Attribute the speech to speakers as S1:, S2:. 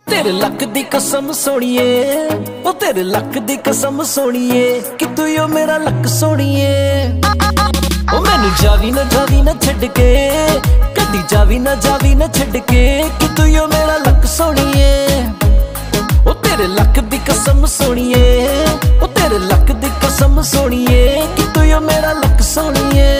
S1: तेरे लक दी कसम सोनिए, ओ तेरे लक दी कसम सोनिए, कि तू यो मेरा लक सोनिए। ओ मैनू जावी ना छड़ के, कदी जावी ना छड़ के, कि तू यो मेरा लक सोनिए। ओ तेरे लक दी कसम सोनिए, ओ तेरे लक दी कसम सोनिए, कि तू यो मेरा लक सोनिए।